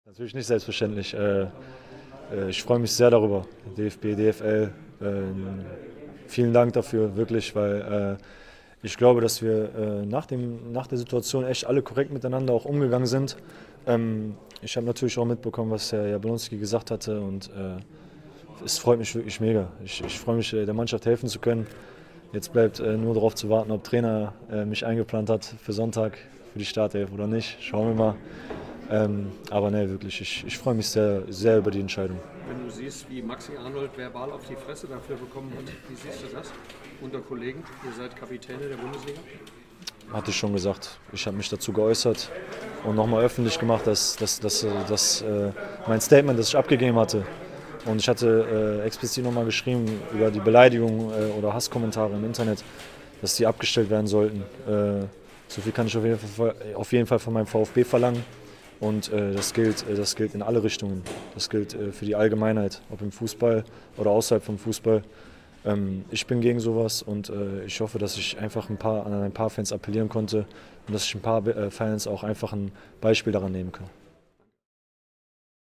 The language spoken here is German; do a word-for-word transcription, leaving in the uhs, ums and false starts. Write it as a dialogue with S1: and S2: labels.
S1: Natürlich nicht selbstverständlich. Äh, äh, ich freue mich sehr darüber. D F B, D F L, äh, vielen Dank dafür, wirklich, weil äh, ich glaube, dass wir äh, nach, dem, nach der Situation echt alle korrekt miteinander auch umgegangen sind. Ähm, ich habe natürlich auch mitbekommen, was Herr Jablonski gesagt hatte und äh, es freut mich wirklich mega. Ich, ich freue mich, äh, der Mannschaft helfen zu können. Jetzt bleibt äh, nur darauf zu warten, ob Trainer äh, mich eingeplant hat für Sonntag, für die Startelf oder nicht. Schauen wir mal. Ähm, aber ne, wirklich, ich, ich freue mich sehr, sehr über die Entscheidung.
S2: Wenn du siehst, wie Maxi Arnold verbal auf die Fresse dafür bekommen hat, wie siehst du das unter Kollegen? Ihr seid Kapitäne der Bundesliga.
S1: Hatte ich schon gesagt. Ich habe mich dazu geäußert und nochmal öffentlich gemacht, dass, dass, dass, dass äh, mein Statement, das ich abgegeben hatte, und ich hatte äh, explizit nochmal geschrieben über die Beleidigung äh, oder Hasskommentare im Internet, dass die abgestellt werden sollten. Äh, so viel kann ich auf jeden Fall, auf jeden Fall von meinem VfB verlangen. Und äh, das, gilt, äh, das gilt in alle Richtungen. Das gilt äh, für die Allgemeinheit, ob im Fußball oder außerhalb vom Fußball. Ähm, ich bin gegen sowas und äh, ich hoffe, dass ich einfach ein paar, an ein paar Fans appellieren konnte und dass ich ein paar äh, Fans auch einfach ein Beispiel daran nehmen kann.